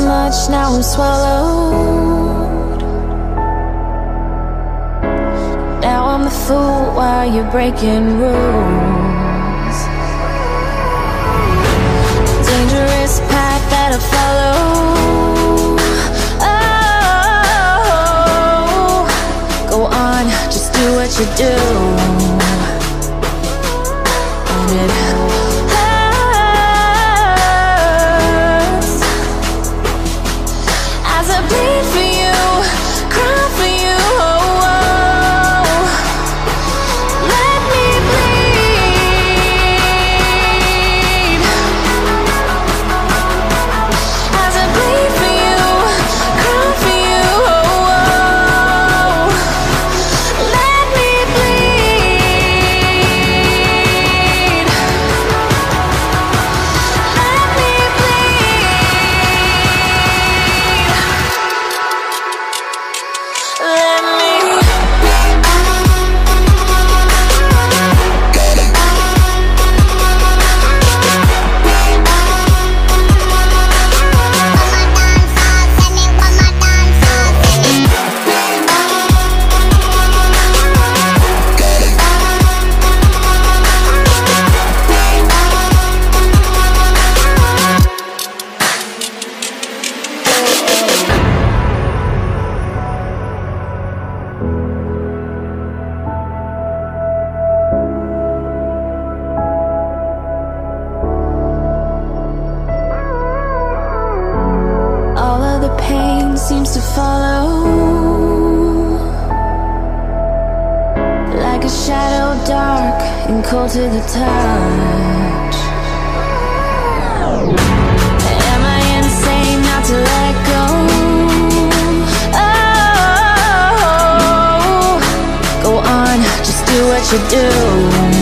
much, now I'm swallowed. Now I'm the fool while you're breaking rules. Dangerous path that I follow. Oh, go on, just do what you do. And it hurts as I bleed for you, cry for you. Oh, oh. Let me bleed as I bleed for you, cry for you. Oh, oh. Let me bleed. Let me bleed. Let me. All of the pain seems to follow, like a shadow, dark and cold to the touch. Am I insane not to let go? Oh, go on, just do what you do.